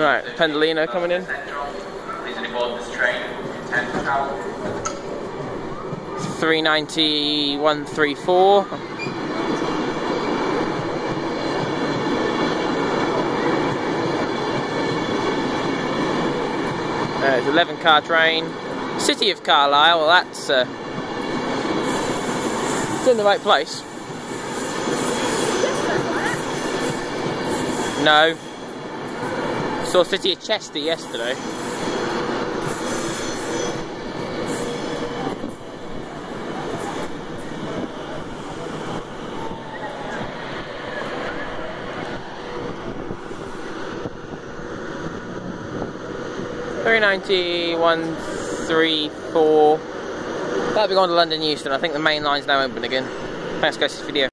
Right, Pendolino coming in. Please board this train. 10 to travel. 390-134. It's 11 car train. City of Carlisle, well that's it's in the right place. No. Saw City of Chester yesterday. $390-134. That'll be going to London Euston. I think the main line's now open again. Thanks guys for this video.